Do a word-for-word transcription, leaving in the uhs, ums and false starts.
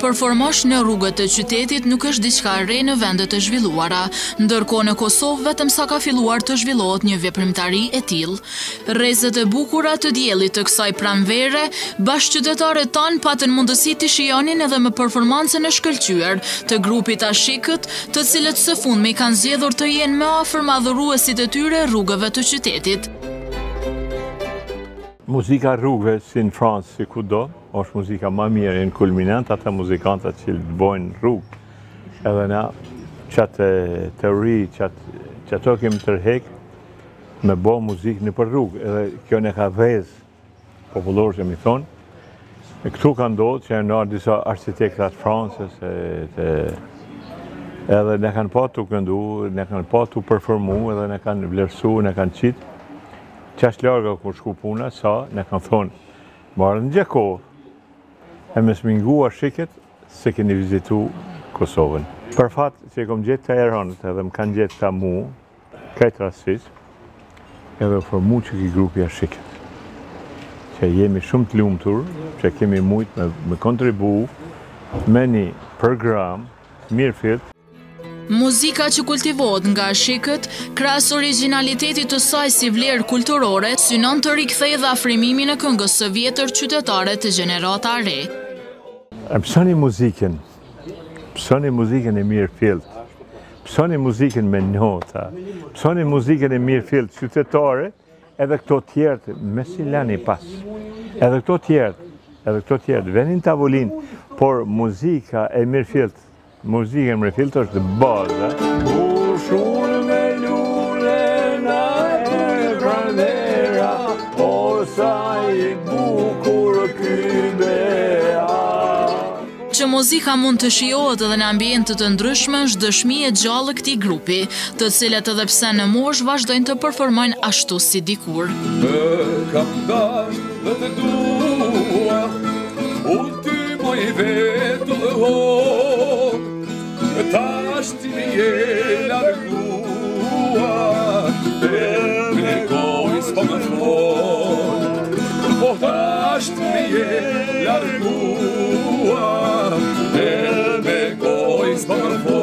performosh në rrugët e qytetit nuk është diçka e re në vendet e zhvilluara, ndërkohë në Kosovë vetëm sa ka filluar të zhvillohet një veprimtari e tillë. Rrezet e bukura të diellit të kësaj pranvere, bashkëqytetarët tanë patën mundësi të shijonin edhe me performancën e shkëlqyer të grupit Ashikët, të cilët së fundmi kanë zgjedhur të jenë më afër madhëruesit e tyre rrugëve të qytetit. Muzika rrugëve, si në Francë, si kudo, është muzika më mirë, në kulminant ata muzikantët që të bojnë rrugë. Edhe na, qatë teori, qatë, qato kemi tërhek, me bo muzikë në për rrugë. Edhe kjo ne ka vezë, popullorë që mi thonë. E këtu ka ndodhë që e nërë disa arkitektat Francës, edhe ne kanë pa të këndu, ne kanë pa të performu, edhe ne kanë vlerësu, ne kanë qitë. Qash larga kur shku puna, sa, ne kanë thonë, marë në Gjakovë, e me smingu Ashikët, se keni vizitu Kosovën. Për fatë që e kom gjetë të eranët, edhe më kanë gjetë ta mu, kajtë rastisë, edhe për mu që ki grupi Ashikët, që jemi shumë të lumëtur, që kemi mujtë me, me kontribu me një program mirë filt. Muzika që kultivohet nga Ashikët, krahas origjinalitetit të saj si vlerë kulturore, synon të rikthejë dhe afrimimin e këngës së vjetër qytetare të gjenerata re. Pësoni muzikën, pësoni muzikën e mirë filt, pësoni muzikën me nota, pësoni muzikën e mirë filt qytetare, edhe këto tjertë, me si lani pas, edhe këto tjertë, edhe këto tjertë, venin tavolin, por muzika e mirë filt, muzika më refilët është të baza. Bushur me lule na e pranvera, o sa i bukur ky bea. Që muzika mund të shijohet edhe në ambiente të ndryshme është dëshmi e gjallë këtij grupi, të cilët edhe pse në moshë vazhdojnë të performojnë ashtu si dikur. Të kam dashur dhe të dua, ultimoj vetë dhe hok, tash ti me je largua, e me gojë s'po më fol. Po tash ti me je largua, e me gojë s'po më fol.